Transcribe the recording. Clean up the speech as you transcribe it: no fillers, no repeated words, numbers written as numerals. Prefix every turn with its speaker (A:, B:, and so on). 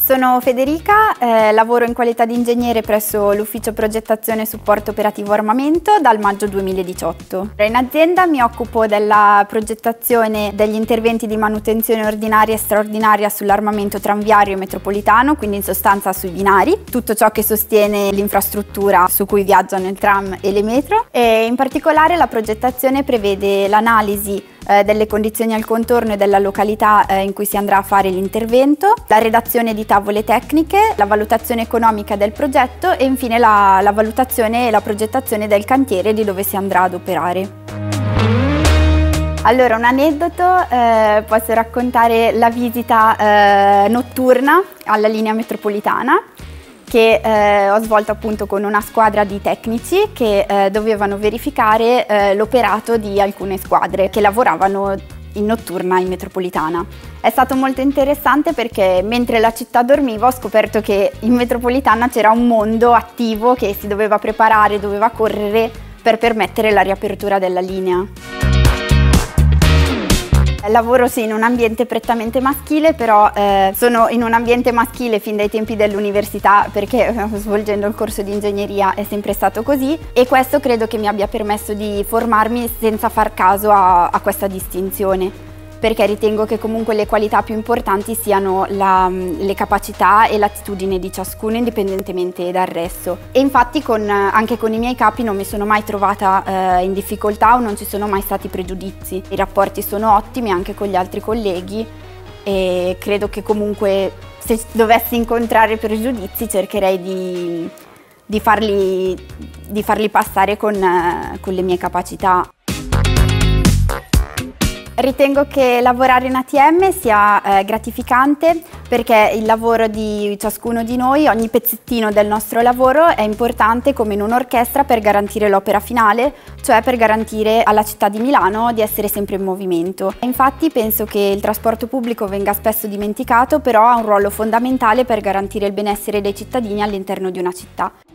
A: Sono Federica, lavoro in qualità di ingegnere presso l'Ufficio Progettazione e Supporto Operativo Armamento dal maggio 2018. In azienda mi occupo della progettazione degli interventi di manutenzione ordinaria e straordinaria sull'armamento tranviario e metropolitano, quindi in sostanza sui binari, tutto ciò che sostiene l'infrastruttura su cui viaggiano il tram e le metro, e in particolare la progettazione prevede l'analisi delle condizioni al contorno e della località in cui si andrà a fare l'intervento, la redazione di tavole tecniche, la valutazione economica del progetto e infine la valutazione e la progettazione del cantiere di dove si andrà ad operare. Allora, un aneddoto, posso raccontare la visita notturna alla linea metropolitana che ho svolto appunto con una squadra di tecnici che dovevano verificare l'operato di alcune squadre che lavoravano in notturna in metropolitana. È stato molto interessante perché mentre la città dormiva ho scoperto che in metropolitana c'era un mondo attivo che si doveva preparare, doveva correre per permettere la riapertura della linea. Lavoro sì in un ambiente prettamente maschile, però sono in un ambiente maschile fin dai tempi dell'università perché svolgendo il corso di ingegneria è sempre stato così e questo credo che mi abbia permesso di formarmi senza far caso a questa distinzione, perché ritengo che comunque le qualità più importanti siano le capacità e l'attitudine di ciascuno indipendentemente dal resto. E infatti anche con i miei capi non mi sono mai trovata in difficoltà o non ci sono mai stati pregiudizi. I rapporti sono ottimi anche con gli altri colleghi e credo che comunque se dovessi incontrare pregiudizi cercherei di farli passare con le mie capacità. Ritengo che lavorare in ATM sia gratificante perché il lavoro di ciascuno di noi, ogni pezzettino del nostro lavoro è importante come in un'orchestra per garantire l'opera finale, cioè per garantire alla città di Milano di essere sempre in movimento. Infatti penso che il trasporto pubblico venga spesso dimenticato, però ha un ruolo fondamentale per garantire il benessere dei cittadini all'interno di una città.